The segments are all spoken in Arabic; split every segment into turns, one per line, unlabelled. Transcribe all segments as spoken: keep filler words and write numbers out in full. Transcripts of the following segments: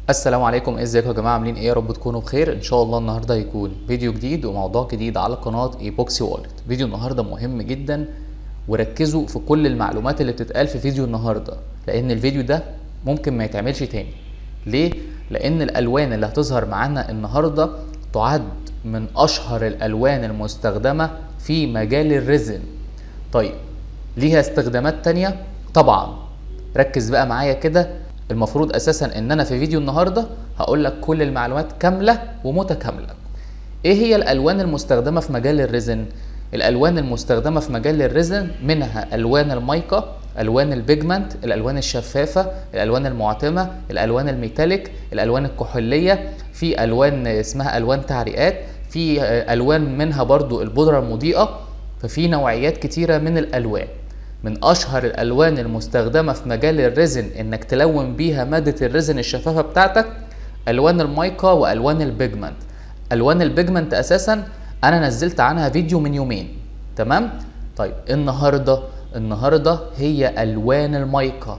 السلام عليكم، ازيكم يا جماعه؟ عاملين ايه؟ يا رب تكونوا بخير. ان شاء الله النهارده هيكون فيديو جديد وموضوع جديد على قناه ايبوكسي والت. فيديو النهارده مهم جدا، وركزوا في كل المعلومات اللي بتتقال في فيديو النهارده، لان الفيديو ده ممكن ما يتعملش تاني. ليه؟ لان الالوان اللي هتظهر معانا النهارده تعد من اشهر الالوان المستخدمه في مجال الريزن. طيب، ليها استخدامات تانية طبعا. ركز بقى معايا كده. المفروض اساسا ان انا في فيديو النهارده هقول لك كل المعلومات كامله ومتكامله. ايه هي الالوان المستخدمه في مجال الريزن؟ الالوان المستخدمه في مجال الريزن منها الوان المايكا، الوان البيجمنت، الالوان الشفافه، الالوان المعتمه، الالوان الميتاليك، الالوان الكحوليه، في الوان اسمها الوان تعريقات، في الوان منها برضو البودره المضيئه. ففي نوعيات كتيره من الالوان. من اشهر الالوان المستخدمه في مجال الريزن انك تلون بيها ماده الريزن الشفافه بتاعتك الوان المايكا والوان البيجمنت. الوان البيجمنت اساسا انا نزلت عنها فيديو من يومين، تمام؟ طيب النهارده النهارده هي الوان المايكا.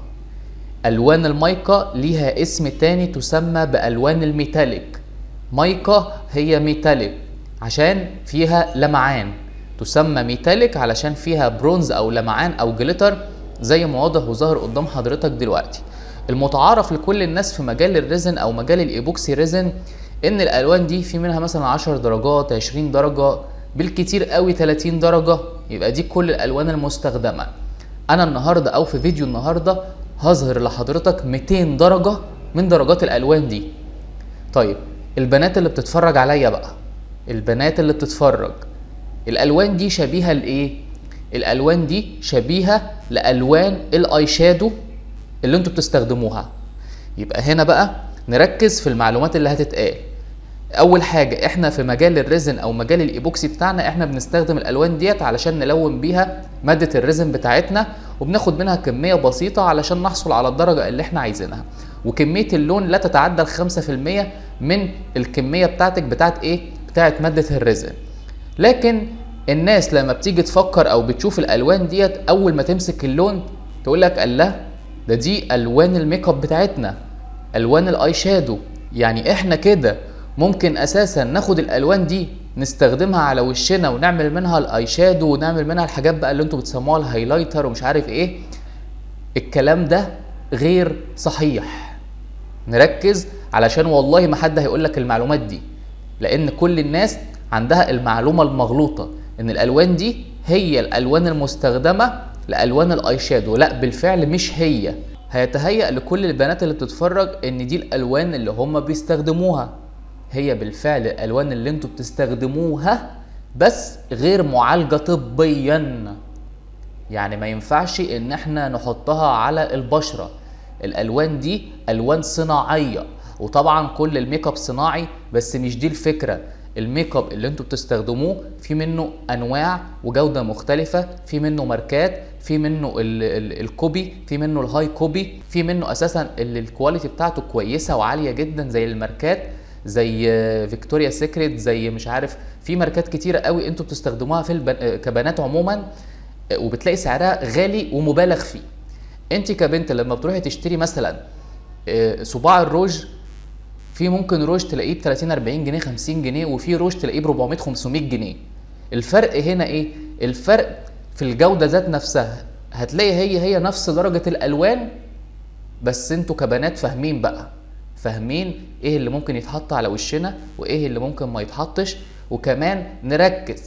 الوان المايكا ليها اسم تاني تسمى بالوان الميتاليك. مايكا هي ميتاليك عشان فيها لمعان، تسمى ميتاليك علشان فيها برونز او لمعان او جليتر زي ما واضح وظاهر قدام حضرتك دلوقتي. المتعارف لكل الناس في مجال الريزن او مجال الايبوكسي ريزن ان الالوان دي في منها مثلا عشر درجات، عشرين درجه، بالكتير قوي تلاتين درجه. يبقى دي كل الالوان المستخدمه. انا النهارده او في فيديو النهارده هظهر لحضرتك ميتين درجه من درجات الالوان دي. طيب، البنات اللي بتتفرج عليا بقى، البنات اللي بتتفرج، الالوان دي شبيهه لايه؟ الالوان دي شبيهه لالوان الاي شادو اللي انتوا بتستخدموها. يبقى هنا بقى نركز في المعلومات اللي هتتقال. اول حاجه، احنا في مجال الريزن او مجال الايبوكسي بتاعنا احنا بنستخدم الالوان ديت علشان نلون بيها ماده الريزن بتاعتنا، وبناخد منها كميه بسيطه علشان نحصل على الدرجه اللي احنا عايزينها. وكميه اللون لا تتعدى ال خمسة في المية من الكميه بتاعتك بتاعت ايه؟ بتاعت ماده الريزن. لكن الناس لما بتيجي تفكر او بتشوف الالوان ديت اول ما تمسك اللون تقول لك الله، ده دي الوان الميك اب بتاعتنا، الوان الاي شادو. يعني احنا كده ممكن اساسا ناخد الالوان دي نستخدمها على وشنا ونعمل منها الاي شادو ونعمل منها الحاجات بقى اللي انتوا بتسموها الهايلايتر ومش عارف ايه. الكلام ده غير صحيح. نركز علشان والله ما حد هيقول لك المعلومات دي، لان كل الناس عندها المعلومه المغلوطه ان الالوان دي هي الالوان المستخدمه لالوان الاي شادو. لا، بالفعل مش هي. هيتهيأ لكل البنات اللي بتتفرج ان دي الالوان اللي هم بيستخدموها. هي بالفعل الالوان اللي انتوا بتستخدموها، بس غير معالجه طبيا. يعني ما ينفعش ان احنا نحطها على البشره. الالوان دي الوان صناعيه، وطبعا كل الميك اب صناعي، بس مش دي الفكره. الميك اب اللي انتوا بتستخدموه في منه انواع وجوده مختلفه، في منه ماركات، في منه ال ال الكوبي، في منه الهاي كوبي، في منه اساسا اللي الكواليتي بتاعته كويسه وعاليه جدا زي الماركات زي فيكتوريا سيكريت، زي مش عارف، في ماركات كتيره قوي انتوا بتستخدموها في البن... كبنات عموما، وبتلاقي سعرها غالي ومبالغ فيه. انت كبنت لما بتروحي تشتري مثلا صباع الروج، في ممكن روج تلاقيه ب تلاتين اربعين جنيه خمسين جنيه، وفي روج تلاقيه ب اربعمية خمسمية جنيه. الفرق هنا ايه؟ الفرق في الجوده ذات نفسها. هتلاقي هي هي نفس درجه الالوان، بس انتوا كبنات فاهمين بقى، فاهمين ايه اللي ممكن يتحط على وشنا وايه اللي ممكن ما يتحطش. وكمان نركز،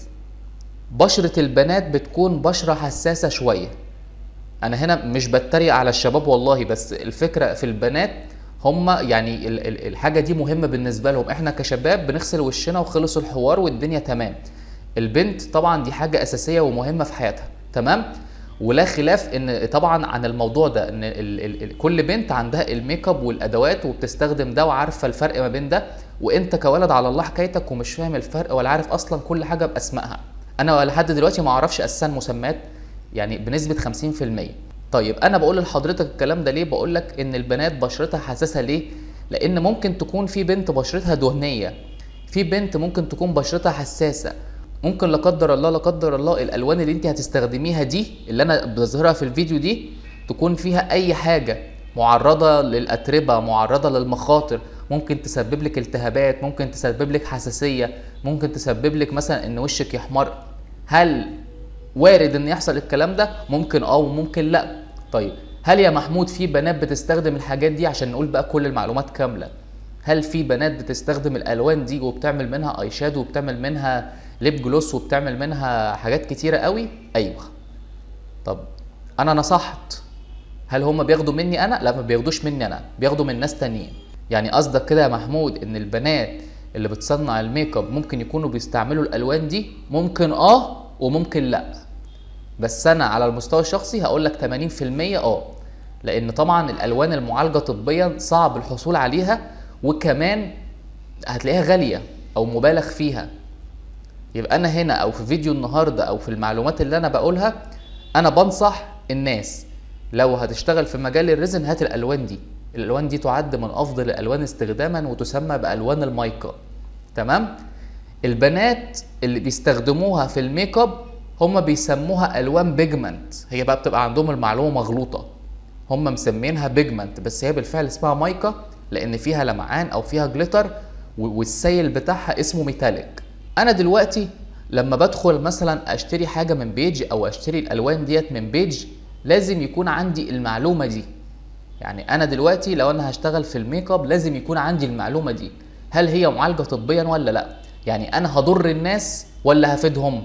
بشره البنات بتكون بشره حساسه شويه. انا هنا مش بتريق على الشباب والله، بس الفكره في البنات هم يعني ال ال الحاجه دي مهمه بالنسبه لهم. احنا كشباب بنغسل وشنا وخلص الحوار والدنيا تمام. البنت طبعا دي حاجه اساسيه ومهمه في حياتها، تمام؟ ولا خلاف ان طبعا عن الموضوع ده، ان ال ال ال كل بنت عندها الميك اب والادوات وبتستخدم ده وعارفه الفرق ما بين ده. وانت كولد على الله حكايتك ومش فاهم الفرق ولا عارف اصلا كل حاجه باسمائها. انا لحد دلوقتي ما اعرفش اساسا مسميات يعني بنسبه خمسين في المية. طيب انا بقول لحضرتك الكلام ده ليه؟ بقول لك ان البنات بشرتها حساسه ليه؟ لان ممكن تكون في بنت بشرتها دهنيه، في بنت ممكن تكون بشرتها حساسه، ممكن لا قدر الله لا قدر الله الالوان اللي انت هتستخدميها دي اللي انا بظهرها في الفيديو دي تكون فيها اي حاجه معرضة للأتربة، معرضة للمخاطر، ممكن تسبب لك التهابات، ممكن تسبب لك حساسية، ممكن تسبب لك مثلا ان وشك يحمر. هل وارد ان يحصل الكلام ده؟ ممكن اه وممكن لا. طيب هل يا محمود في بنات بتستخدم الحاجات دي؟ عشان نقول بقى كل المعلومات كاملة، هل في بنات بتستخدم الالوان دي وبتعمل منها اي شادو وبتعمل منها ليب جلوس وبتعمل منها حاجات كتيرة قوي؟ ايوه. طب انا نصحت، هل هم بياخدوا مني انا؟ لا، ما بياخدوش مني انا، بياخدوا من ناس تانيين. يعني قصدك كده يا محمود ان البنات اللي بتصنع الميك اب ممكن يكونوا بيستعملوا الالوان دي؟ ممكن اه وممكن لا، بس انا على المستوى الشخصي هقول لك ثمانين في المية اه، لان طبعا الالوان المعالجه طبيا صعب الحصول عليها، وكمان هتلاقيها غاليه او مبالغ فيها. يبقى انا هنا او في فيديو النهارده او في المعلومات اللي انا بقولها، انا بنصح الناس لو هتشتغل في مجال الريزن هات الالوان دي. الالوان دي تعد من افضل الالوان استخداما وتسمى بالوان المايكا. تمام؟ البنات اللي بيستخدموها في الميك اب هم بيسموها الوان بيجمنت، هي بقى بتبقى عندهم المعلومه مغلوطه، هم مسمينها بيجمنت بس هي بالفعل اسمها مايكا، لان فيها لمعان او فيها جليتر والسيل بتاعها اسمه ميتاليك. انا دلوقتي لما بدخل مثلا اشتري حاجه من بيج او اشتري الالوان ديت من بيج، لازم يكون عندي المعلومه دي. يعني انا دلوقتي لو انا هشتغل في الميك اب لازم يكون عندي المعلومه دي، هل هي معالجه طبيا ولا لا؟ يعني انا هضر الناس ولا هفيدهم؟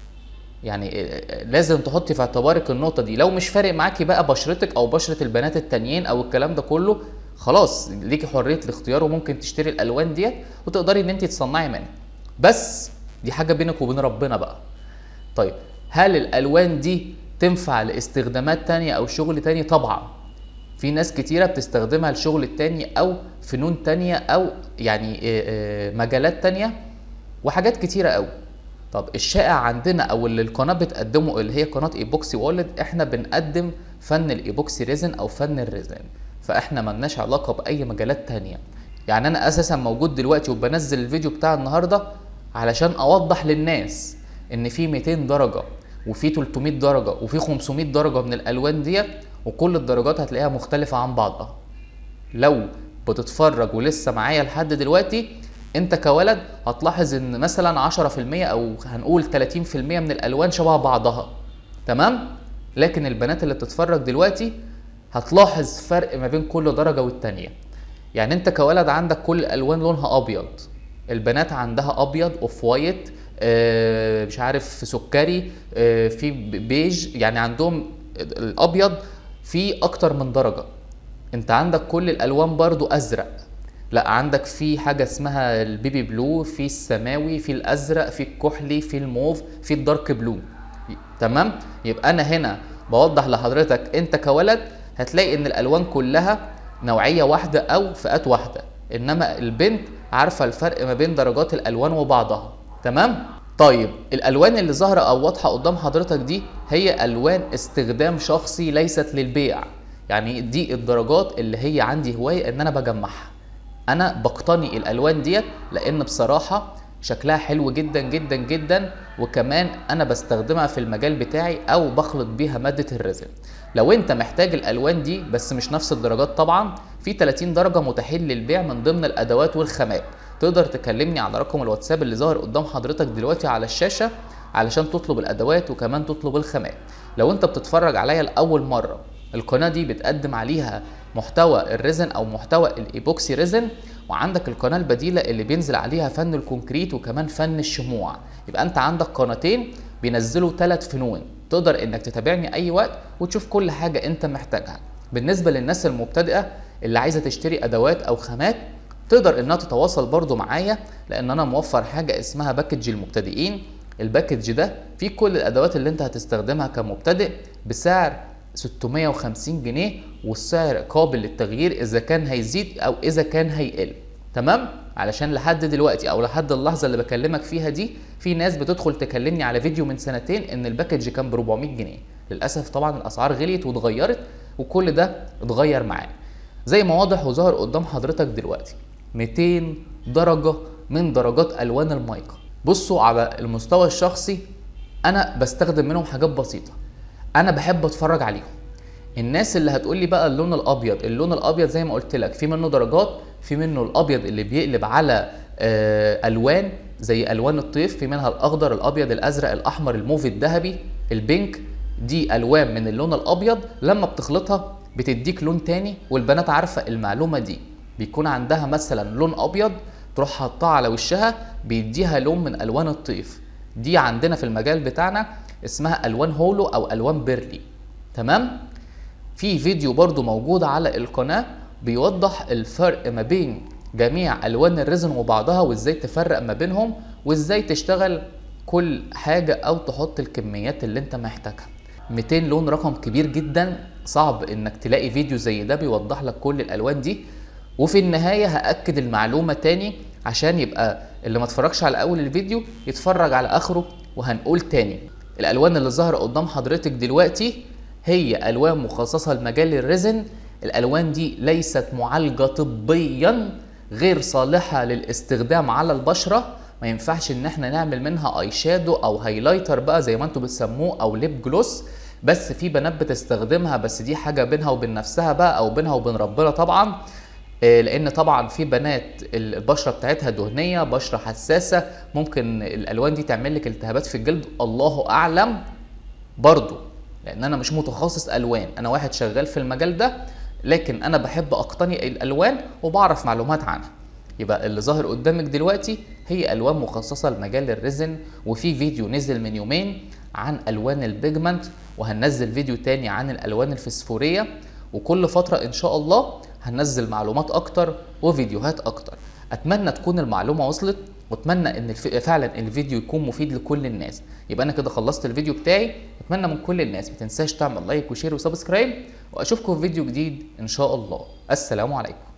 يعني لازم تحطي في اعتبارك النقطه دي. لو مش فارق معاكي بقى بشرتك او بشره البنات التانيين او الكلام ده كله، خلاص ليكي حريه الاختيار وممكن تشتري الالوان ديت وتقدري ان انت تصنعي منها، بس دي حاجه بينك وبين ربنا بقى. طيب هل الالوان دي تنفع لاستخدامات تانية او شغل تاني؟ طبعا في ناس كتيره بتستخدمها لشغل تاني او فنون تانية او يعني مجالات تانية وحاجات كتيره قوي. طب الشائع عندنا او اللي القناه بتقدمه اللي هي قناه ايبوكسي وورلد، احنا بنقدم فن الايبوكسي ريزن او فن الريزن، فاحنا ملناش علاقه باي مجالات تانية. يعني انا اساسا موجود دلوقتي وبنزل الفيديو بتاع النهارده علشان اوضح للناس ان في مئتين درجه وفي ثلاثمئة درجه وفي خمسمئة درجه من الالوان ديت، وكل الدرجات هتلاقيها مختلفه عن بعضها. لو بتتفرج ولسه معايا لحد دلوقتي، انت كولد هتلاحظ ان مثلا عشرة في المية او هنقول ثلاثين في المية من الالوان شبه بعضها، تمام؟ لكن البنات اللي بتتفرج دلوقتي هتلاحظ فرق ما بين كل درجه والتانيه. يعني انت كولد عندك كل الالوان لونها ابيض، البنات عندها ابيض، اوف وايت، آه مش عارف سكري، آه في بيج، يعني عندهم الابيض في اكتر من درجه. انت عندك كل الالوان برضو ازرق، لا عندك في حاجه اسمها البيبي بلو، في السماوي، في الازرق، في الكحلي، في الموف، في الدارك بلو. تمام؟ يبقى انا هنا بوضح لحضرتك انت كولد هتلاقي ان الالوان كلها نوعيه واحده او فئات واحده، انما البنت عارفه الفرق ما بين درجات الالوان وبعضها. تمام؟ طيب الالوان اللي ظاهره او واضحه قدام حضرتك دي هي الوان استخدام شخصي ليست للبيع. يعني دي الدرجات اللي هي عندي هوايه ان انا بجمعها، انا بقتني الالوان ديت لان بصراحه شكلها حلو جدا جدا جدا، وكمان انا بستخدمها في المجال بتاعي او بخلط بيها ماده الريزن. لو انت محتاج الالوان دي بس مش نفس الدرجات، طبعا في ثلاثين درجه متاحين للبيع من ضمن الادوات والخامات. تقدر تكلمني على رقم الواتساب اللي ظاهر قدام حضرتك دلوقتي على الشاشه علشان تطلب الادوات وكمان تطلب الخامات. لو انت بتتفرج عليا لاول مره، القناه دي بتقدم عليها محتوى الريزن او محتوى الايبوكسي ريزن، وعندك القناه البديله اللي بينزل عليها فن الكونكريت وكمان فن الشموع. يبقى انت عندك قناتين بينزلوا ثلاث فنون، تقدر انك تتابعني اي وقت وتشوف كل حاجه انت محتاجها. بالنسبه للناس المبتدئه اللي عايزه تشتري ادوات او خامات، تقدر انها تتواصل برضو معايا، لان انا موفر حاجه اسمها باكج المبتدئين. الباكج ده فيه كل الادوات اللي انت هتستخدمها كمبتدئ بسعر ستمئة وخمسين جنيه، والسعر قابل للتغيير اذا كان هيزيد او اذا كان هيقل. تمام؟ علشان لحد دلوقتي او لحد اللحظه اللي بكلمك فيها دي في ناس بتدخل تكلمني على فيديو من سنتين ان الباكج كان ب أربعمئة جنيه. للاسف طبعا الاسعار غليت واتغيرت، وكل ده اتغير معانا زي ما واضح وظهر قدام حضرتك دلوقتي. مئتين درجه من درجات الوان المايكا. بصوا على المستوى الشخصي انا بستخدم منهم حاجات بسيطه، انا بحب اتفرج عليهم. الناس اللي هتقول لي بقى اللون الابيض، اللون الابيض زي ما قلت لك في منه درجات، في منه الابيض اللي بيقلب على آه الوان زي الوان الطيف، في منها الاخضر، الابيض، الازرق، الاحمر، الموف، الذهبي، البينك. دي الوان من اللون الابيض لما بتخلطها بتديك لون تاني، والبنات عارفه المعلومه دي. بيكون عندها مثلا لون ابيض تروح حاطاه على وشها بيديها لون من الوان الطيف. دي عندنا في المجال بتاعنا اسمها الوان هولو او الوان بيرلي. تمام. في فيديو برضو موجود على القناه بيوضح الفرق ما بين جميع الوان الريزن وبعضها، وازاي تفرق ما بينهم، وازاي تشتغل كل حاجه او تحط الكميات اللي انت محتاجها. مئتين لون رقم كبير جدا، صعب انك تلاقي فيديو زي ده بيوضح لك كل الالوان دي. وفي النهايه هاكد المعلومه تاني عشان يبقى اللي ما اتفرجش على اول الفيديو يتفرج على اخره. وهنقول تاني، الالوان اللي ظاهره قدام حضرتك دلوقتي هي الوان مخصصه لمجال الريزن. الالوان دي ليست معالجه طبيا، غير صالحه للاستخدام على البشره. ما ينفعش ان احنا نعمل منها اي شادو او هايلايتر بقى زي ما انتم بتسموه، او ليب جلوس. بس في بنات بتستخدمها، بس دي حاجه بينها وبين نفسها بقى، او بينها وبين ربنا طبعا. لان طبعا في بنات البشره بتاعتها دهنيه، بشره حساسه، ممكن الالوان دي تعمل لك التهابات في الجلد، الله اعلم. برضو لان انا مش متخصص الوان، انا واحد شغال في المجال ده، لكن انا بحب اقتني الالوان وبعرف معلومات عنها. يبقى اللي ظاهر قدامك دلوقتي هي الوان مخصصه لمجال الريزن. وفي فيديو نزل من يومين عن الوان البيجمنت، وهننزل فيديو تاني عن الالوان الفسفوريه. وكل فتره ان شاء الله هننزل معلومات اكتر وفيديوهات اكتر. اتمنى تكون المعلومه وصلت، واتمنى ان الف... فعلا الفيديو يكون مفيد لكل الناس. يبقى انا كده خلصت الفيديو بتاعي. اتمنى من كل الناس ما تنساش تعمل لايك وشير وسبسكرايب، واشوفكم في فيديو جديد ان شاء الله. السلام عليكم.